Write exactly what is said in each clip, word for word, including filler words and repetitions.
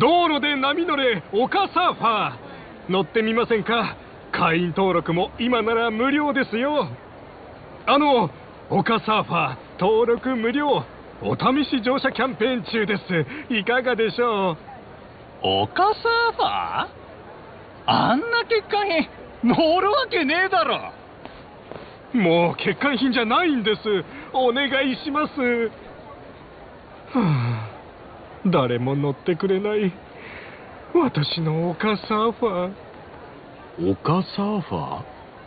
道路で波乗れ丘サーファー、乗ってみませんか？会員登録も今なら無料ですよ。あの丘サーファー登録無料お試し乗車キャンペーン中です。いかがでしょう？ 丘サーファー？あんな欠陥品乗るわけねえだろ。 もう欠陥品じゃないんです。お願いします。はあ、誰も乗ってくれない私の丘サーファー。 丘サーファー？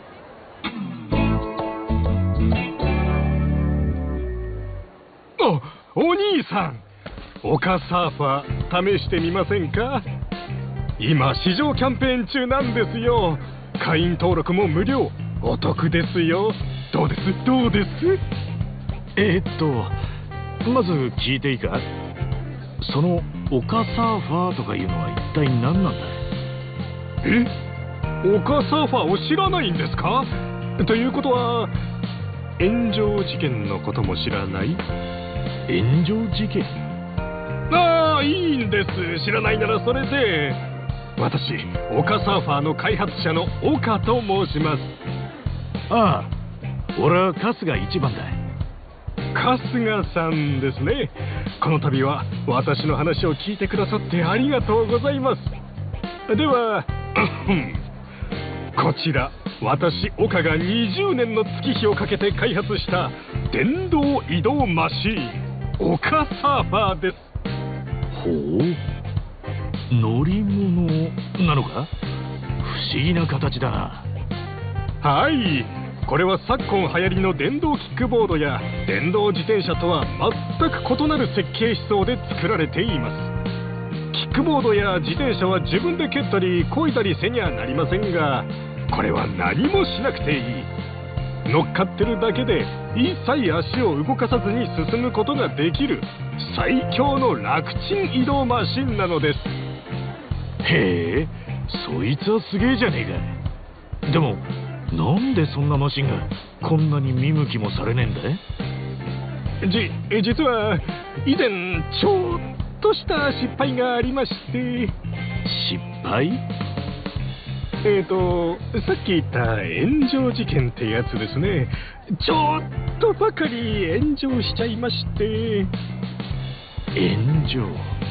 あ、お兄さん、丘サーファー試してみませんか？今試乗キャンペーン中なんですよ。会員登録も無料、お得ですよ。どうですどうです？ えー、っとまず聞いていいか？その丘サーファーとかいうのは一体何なんだ？ え？丘サーファーを知らないんですか？ということは炎上事件のことも知らない？ 炎上事件？ ああ、いいんです。知らないならそれで。私、丘サーファーの開発者の岡と申します。 ああ、俺は春日一番だ。 春日さんですね。この度は私の話を聞いてくださってありがとうございます。ではこちら私岡がにじゅうねんの月日をかけて開発した電動移動マシーン丘サーファーです。 ほう、乗り物なのか？不思議な形だな。 はい、これは昨今流行りの電動キックボードや電動自転車とは全く異なる設計思想で作られています。キックボードや自転車は自分で蹴ったり漕いだりせにゃなりませんが、これは何もしなくていい。乗っかってるだけで一切足を動かさずに進むことができる最強の楽ちん移動マシンなのです。 へえ、そいつはすげえじゃねえか。でもなんでそんなマシンがこんなに見向きもされねえんだい？ じ、実は以前ちょっとした失敗がありまして。 失敗？ えーと、さっき言った炎上事件ってやつですね。ちょっとばかり炎上しちゃいまして。 炎上？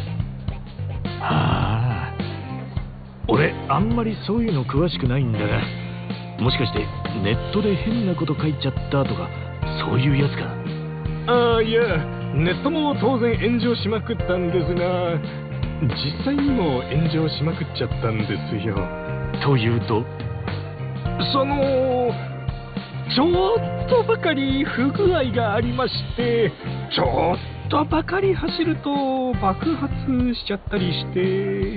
ああ、俺あんまりそういうの詳しくないんだが、もしかしてネットで変なこと書いちゃったとかそういうやつか？ ああ、いや、ネットも当然炎上しまくったんですが、実際にも炎上しまくっちゃったんですよ。 というと？ そのちょっとばかり不具合がありまして、ちょっとばかり走ると爆発しちゃったりして。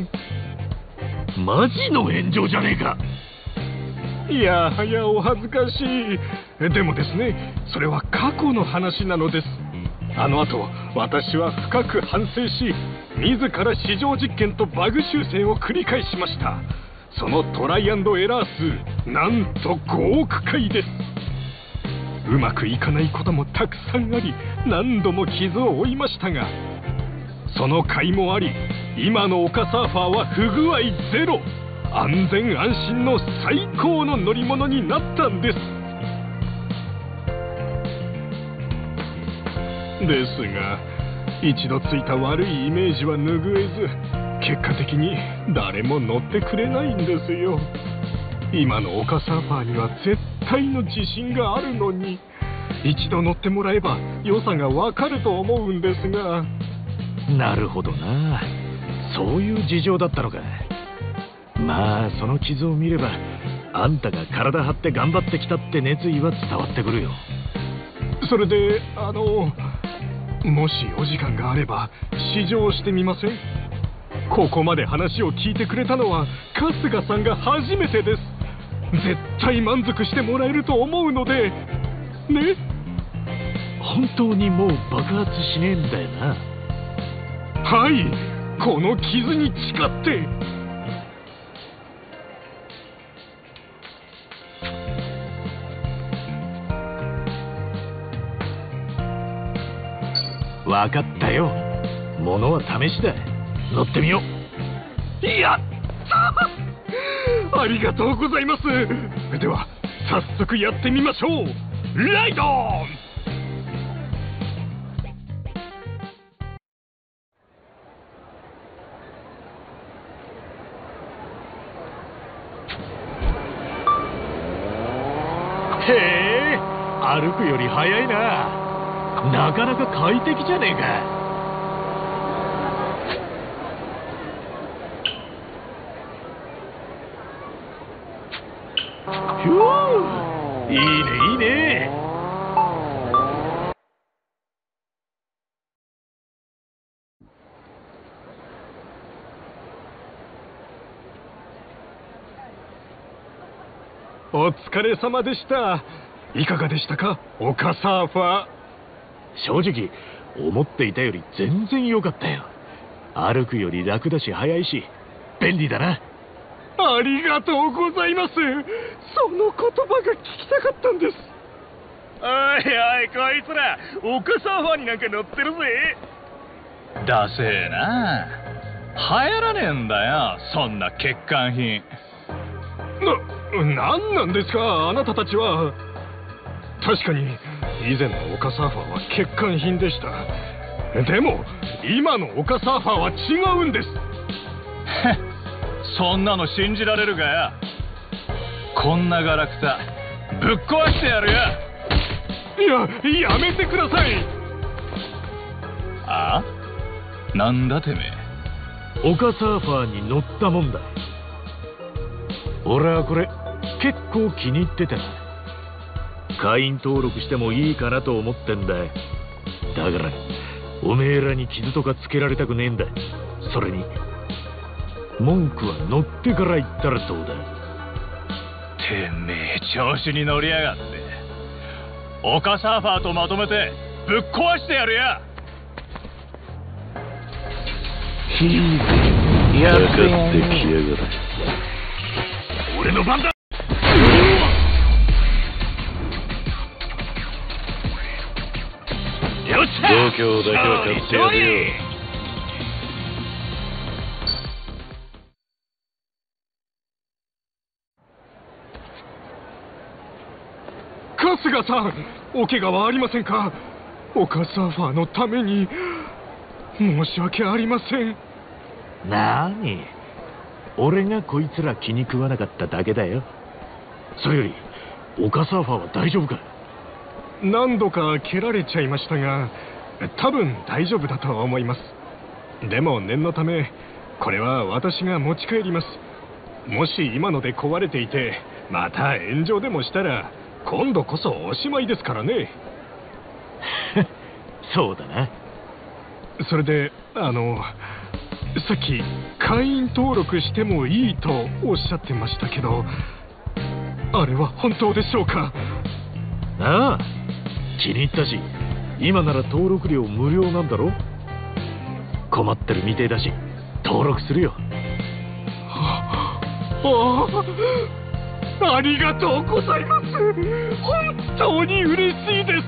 マジの炎上じゃねえか。 いやはやお恥ずかしい。でもですね、それは過去の話なのです。あの後私は深く反省し、自ら試乗実験とバグ修正を繰り返しました。そのトライアンドエラー数、なんとごおくかいです。うまくいかないこともたくさんあり、何度も傷を負いましたが、その甲斐もあり、今の丘サーファーは不具合ゼロ、安全安心の最高の乗り物になったんです。ですが、一度ついた悪いイメージは拭えず、結果的に誰も乗ってくれないんですよ。今の丘サーファーには絶対の自信があるのに、一度乗ってもらえば良さがわかると思うんですが。 なるほどな、そういう事情だったのか。まあその傷を見れば、あんたが体張って頑張ってきたって熱意は伝わってくるよ。 それであのもしお時間があれば試乗してみません？ここまで話を聞いてくれたのは春日さんが初めてです。絶対満足してもらえると思うのでね。 本当にもう爆発しねえんだよな。 はい、この傷に誓って。 わかったよ。ものは試しだ。乗ってみよう。 やったありがとうございます。では早速やってみましょう。ライドオン。 へえ、歩くより速いな。なかなか快適じゃねえか。ひゅー、いいねいいね。 お疲れ様でした。いかがでしたか、丘サーファー。 正直思っていたより全然良かったよ。歩くより楽だし速いし便利だな。 ありがとうございます。その言葉が聞きたかったんです。 おいおい、こいつら丘サーファーになんか乗ってるぜ。ダセえな。流行らねえんだよ、そんな欠陥品。 な、なんなんですか、あなたたちは。確かに以前の丘サーファーは欠陥品でした。でも今の丘サーファーは違うんです。 そんなの信じられるかよ。こんなガラクタぶっ壊してやるよ。 いや、やめてください。 あ？なんだてめえ。丘サーファーに乗ったもんだ。俺はこれ結構気に入ってた。会員登録してもいいかなと思ってんだ。だからおめえらに傷とかつけられたくねえんだ。それに文句は乗ってから言ったらどうだ。 てめえ調子に乗りやがって。丘サーファーとまとめてぶっ壊してやるや。 ひぃ、やってきやがる。俺の番だ。よっしゃ、度胸だけは買ってやるよ。 春日さん、お怪我はありませんか。丘サーファーのために申し訳ありません。 なーに、俺がこいつら気に食わなかっただけだよ。それより丘サーファーは大丈夫か。 何度か蹴られちゃいましたが、多分大丈夫だと思います。でも念のためこれは私が持ち帰ります。もし今ので壊れていてまた炎上でもしたら今度こそおしまいですからね。 そうだな。 それであのさっき会員登録してもいいとおっしゃってましたけど、あれは本当でしょうか。 ああ、気に入ったし今なら登録料無料なんだろ。困ってるみてえだし登録するよ。 はあ、ありがとうございます。本当に嬉しいです。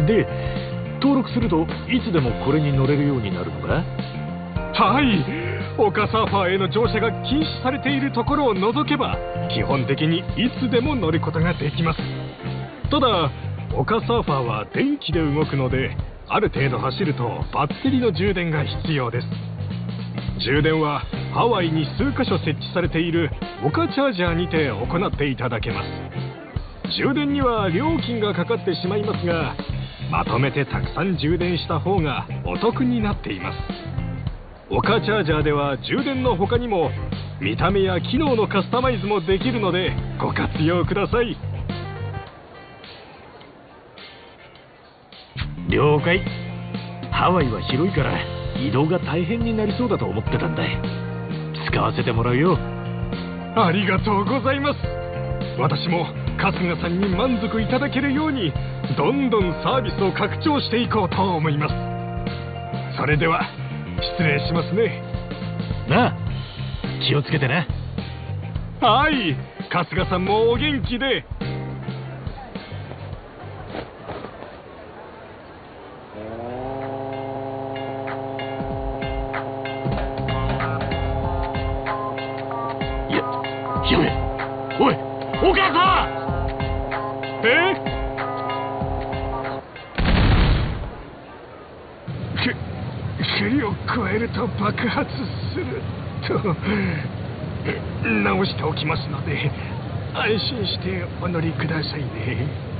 で、登録するといつでもこれに乗れるようになるのか。 はい、丘サーファーへの乗車が禁止されているところを除けば基本的にいつでも乗ることができます。ただ丘サーファーは電気で動くのである程度走るとバッテリーの充電が必要です。充電はハワイに数カ所設置されている丘チャージャーにて行っていただけます。充電には料金がかかってしまいますが、まとめてたくさん充電した方がお得になっています。丘チャージャーでは充電の他にも見た目や機能のカスタマイズもできるのでご活用ください。 了解。ハワイは広いから移動が大変になりそうだと思ってたんだ。使わせてもらうよ。 ありがとうございます。私も春日さんに満足いただけるようにどんどんサービスを拡張していこうと思います。それでは失礼しますね。 なあ、気をつけてね。 はい、春日さんもお元気で。 くりを加えると爆発すると直しておきますので安心してお乗りくださいね。